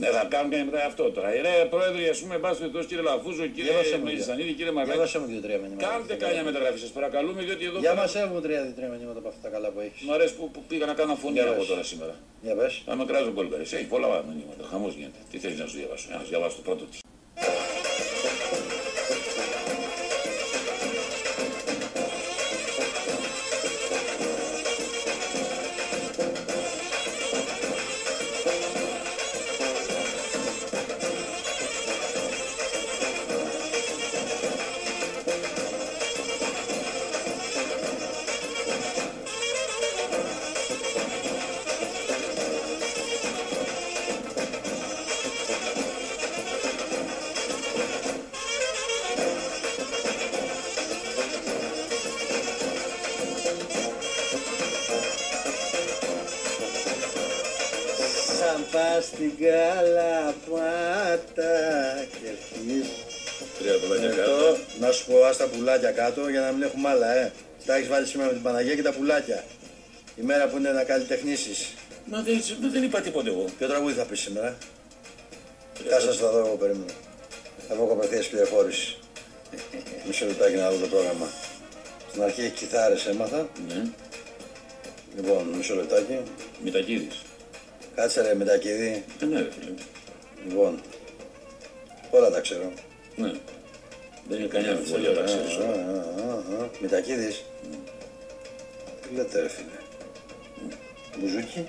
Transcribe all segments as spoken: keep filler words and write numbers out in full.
Ναι, θα κάνουν και μετά αυτό τώρα. Ρε πρόεδρε, α πούμε, μπας περιπτώσει, κύριε Λαφούζο, κύριε Μελισσανίδη, κύριε Μαρλάκη. Διάβασέ μου δύο-τρία μηνύματα. Κάντε καμιά μεταγραφή, σας παρακαλούμε, διότι εδώ. Για μας έχουν τρία-τρία μηνύματα από αυτά τα καλά που έχεις. Μ' αρέσει που, που πήγα να κάνω φωνή από τώρα σήμερα. Για πες. Να με κράζει ο Γκολγκαρής. Έχει πολλά μηνύματα. Χαμός γίνεται. Τι θέλεις να σου διαβάσω. Να σου διαβάσω το πρώτο της. Πας στην Καλαπάτα και αρχίζεις. Τρία πουλάκια κάτω. Να σου πω, ας τα πουλάκια κάτω για να μην έχουμε άλλα, ε. Τα έχεις βάλει σήμερα με την Παναγία και τα πουλάκια. Η μέρα που είναι να καλλιτεχνήσεις. Μα δεν, δεν είπα τίποτε εγώ. Ποιο τραγούδι θα πεις σήμερα? Κάτσε θα δω, εγώ περίμενα. Θα βγω απευθείας πληροφόρηση. Μισό λεπτάκι να δω το πρόγραμμα. Στην αρχή έχει κιθάρες έμαθα. Ναι. Λοιπόν, μισό λεπτάκι. Μητακίδης. Κάτσε ρε Μητακίδη. Ε, ναι ρε φίλε. Λοιπόν, όλα τα ξέρω. Ναι. Δεν είναι κανένα αμφιβολία, τα ξέρεις όλα. Μητακίδης. Τι λέτε ρε φίλε. Μπουζούκι.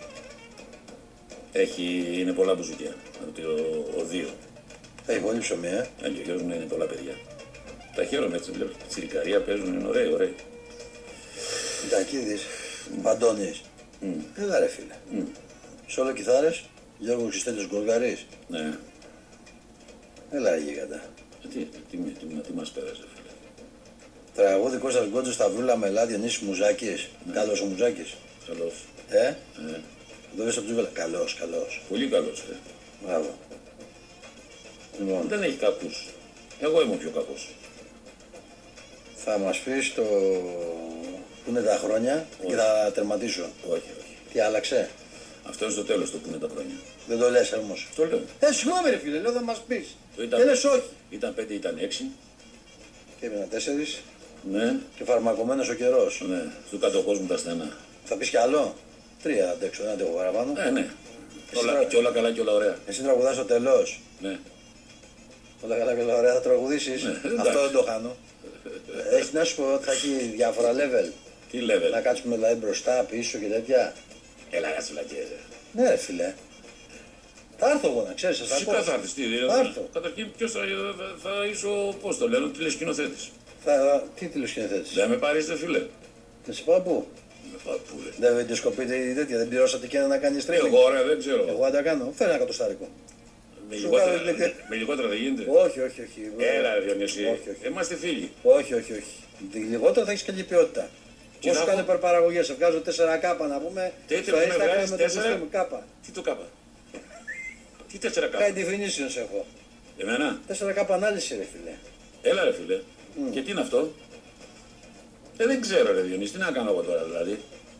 Έχει, είναι πολλά μπουζουκιά. Από το ο δύο. Έχει πολύ ψωμί, ε. Αν και ο γιος μου είναι πολλά παιδιά. Τα χαίρομαι έτσι, βλέπω. Τσιρικαρία παίζουν, είναι ωραίοι, ωραίοι. Μητακίδης. Παντώνης. Έλα ρε φίλε. Σόλο κιθάρες, Γιώργο Χριστέλιος Γκολγκαρής. Ναι. Έλα ρε γίγαντα. Ε, τι, τι, τι, τι, τι μας πέρασε φίλε. Τραγούδι Κώστας Γκόντζος, Σταυρούλα Μελά, Διονύσης Μουζάκης. Ναι. Καλός ο Μουζάκης. Καλός. Ε, Ε, το δεις από τους Βέλα. Καλός, καλός. πολύ καλός ρε. Μπράβο. Λοιπόν, Δεν έχει κακούς. Εγώ είμαι ο πιο κακός. θα μας πεις το... που είναι τα χρόνια Όχι. και θα τερματίσω. Όχι, όχι. Τι άλλαξε? Αυτό είναι στο τέλος το που είναι τα χρόνια. Δεν το λες όμως. Το λέω. Ε, συγγνώμη ρε φίλε, λέω θα μας πεις. Το ήταν- Και λες όχι. Ήταν πέντε, ήταν έξι. Και έμεινα τέσσερις Ναι, και φαρμακομένος ο καιρός. ναι. Του κάτω κόσμου τα στενά. Θα πεις κι άλλο. Τρία αντέξω, δεν αντέχω παραπάνω. Ε, ναι. Εσύ Όλα, τώρα- και όλα καλά και όλα ωραία. Εσύ τραγουδάς στο τελώς. Ναι. Όλα καλά και όλα ωραία θα τραγουδήσεις. Ναι, Αυτό εντάξει. δεν το χάνω. Έχει να σου πω ότι θα έχει διάφορα level. Τι level. Να κάτσουμε δηλαδή μπροστά, πίσω και τέτοια. Έλα, κάτσε φυλακές. Ναι ρε φίλε. Θα έρθω εγώ να ξέρεις, θα Φυσικά θα έρθεις. Τι, Θα έρθω. καταρχήν ποιος θα, θα, θα είσαι ο, πώς το λένε, τηλεσκηνοθέτης. Θα... Τι τηλεσκηνοθέτης. Δεν με πάρεις ρε φίλε. Δεν σε πάω πού. Με πάω πού ρε. Δεν βιντεοσκοπείτε ή τέτοια, δεν πληρώσατε και να κάνει streaming. Εγώ ρε, δεν ξέρω. Εγώ αν τα κάνω. Φέρε ένα κατοστάρικο. Με Σου λιγότερα, κάνω τηλε- με λιγότερα δεν γίνεται. Όχι, όχι, όχι. Έλα ρε Διονύση. Όχι, όχι. Είμαστε φίλοι. Όχι, όχι, όχι. Λιγότερο θα έχει καλή ποιότητα. Και Όσο θα κάνω έχω- υπερπαραγωγές, σε βγάζω τέσσερα κάπα να πούμε. Τέτοιο Στο που με Instagram βγάζεις με το τέσσερα. system κάπα. Τι το κάπα. Τι τέσσερα κάπα. High definitions έχω. Εμένα. τέσσερα κάπα ανάλυση ρε φίλε. Έλα ρε φίλε. Και τι είναι αυτό. Ε, δεν ξέρω ρε Διονύση. Τι να κάνω εγώ τώρα δηλαδή.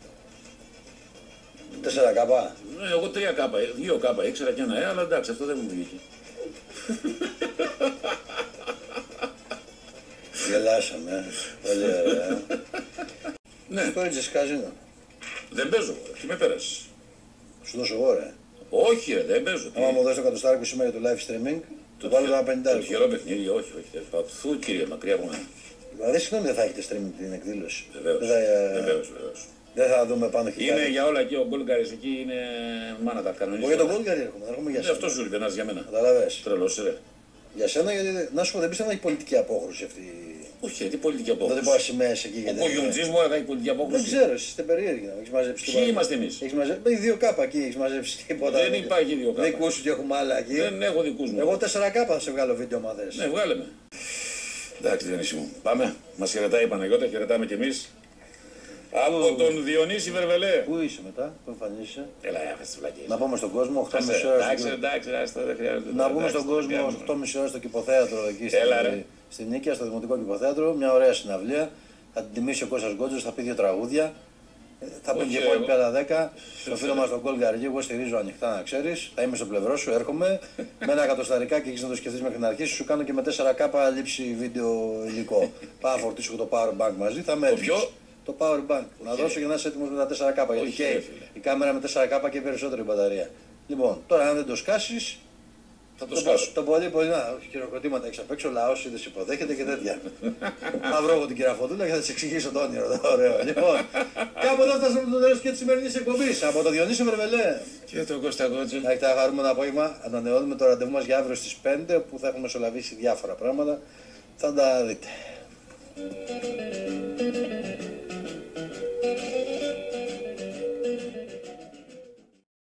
τέσσερα κάπα. Ε, Εγώ τρία κάπα, δύο κάπα ήξερα και ένα ε, αλλά εντάξει αυτό δεν μου βγήκε. Γελάσαμε. Πολύ ωραία. Ναι, Το έτσι καζίνο. δεν παίζω εγώ. Τι με πέρασες. Σου δώσω εγώ ρε. Όχι ρε, δεν παίζω. Τι- Άμα μου δώσει το κατοστάρικο σήμερα για το live streaming, το βάλω ένα Το πενηντάρικο. τυχερό παιχνίδι, όχι, όχι. δεν θα- Φου κύριε, μακριά από μένα. Δηλαδή συγγνώμη δεν θα έχετε streaming την εκδήλωση. Βεβαίως, Δεν θα, ε, βεβαίως, βεβαίως. δεν θα δούμε πάνω Είναι χιλιάδες. για όλα και ο Γκολγκαρής εκεί είναι μάνα τα Εγώ κανονίζει. για τον Γκολγκαρί έρχομαι, έρχομαι για Ε, Αυτό σένα. σου είπε, να είσαι για μένα. Καταλαβες. Τρελός ρε. Για σένα γιατί δεν- να σου πω δεν πιστεύω να έχει πολιτική απόχρωση αυτή. Όχι, τι πολιτική Δεν απόκριση. πάω σημαίες εκεί Ο γιατί. Κογιουντζής μου θα έχει πολιτική Δεν απόκριση. ξέρω, εσείς είστε περίεργοι να έχεις μαζέψει Ποιοι τίποτα. είμαστε εμείς. Έχεις μαζέψει, έχει δύο κάπα εκεί, έχεις μαζέψει τίποτα. Δεν υπάρχει δύο κάπα. Δικούς σου και έχουμε άλλα εκεί. Δεν έχω δικούς μου. Εγώ τέσσερα κάπα θα σε βγάλω βίντεο μα θες. Ναι, βγάλε με. Εντάξει, Διονύση μου. Πάμε. Μας χαιρετάει η Παναγιώτα, χαιρετάμε κι εμείς. Από τον Διονύση Βερβελέ. Πού είσαι μετά, πού εμφανίζεσαι. Έλα, έφτασε τις βλακίες. Να πούμε στον κόσμο οκτώ και μισή Άσε, ώρες. Εντάξει, εντάξει, άστα, δεν χρειάζεται. Να πούμε Εντάξει, στον δεν κόσμο κάνουμε. οκτώ και μισή ώρες στο Κηποθέατρο εκεί στη, Έλα, ρε. στη Νίκαια, στο Δημοτικό Κηποθέατρο. Μια ωραία συναυλία. Θα την τιμήσει ο Κώστας Γκόντζος, θα πει δύο τραγούδια. Θα πει και η υπόλοιπη άλλα δέκα. Στο φίλο μας τον Γκολ Γκαργή, εγώ στηρίζω ανοιχτά να ξέρεις. Θα είμαι στο πλευρό σου, έρχομαι. Με ένα εκατοσταρικά και έχεις να το σκεφτείς μέχρι να αρχίσεις. Σου κάνω και με τέσσερα κάπα λήψη βίντεο υλικό. Πάω να φορτίσω το power bank μαζί. Θα με ποιο? Το power bank. Να δώσω για να είσαι έτοιμος με τα τέσσερα κάπα. Γιατί και η κάμερα με τέσσερα κάπα και περισσότερη μπαταρία. Λοιπόν, τώρα αν δεν το σκάσεις. Θα το Το, σκάσω. το πολύ πολύ, να, χειροκροτήματα έχεις απ' έξω, λαός είδες υποδέχεται και τέτοια. Θα βρω εγώ την κυρία Φωτούλα και θα της εξηγήσω το όνειρο. Ωραίο. Λοιπόν, κάπου εδώ φτάσαμε το τέλος και της σημερινής εκπομπής. Από το Διονύση Βερβελέ. Και τον Κώστα Κότσο. Να έχετε ένα χαρούμενο απόγευμα. Ανανεώνουμε το ραντεβού μας για αύριο στις πέντε που θα έχουμε μεσολαβήσει διάφορα πράγματα. Θα τα δείτε.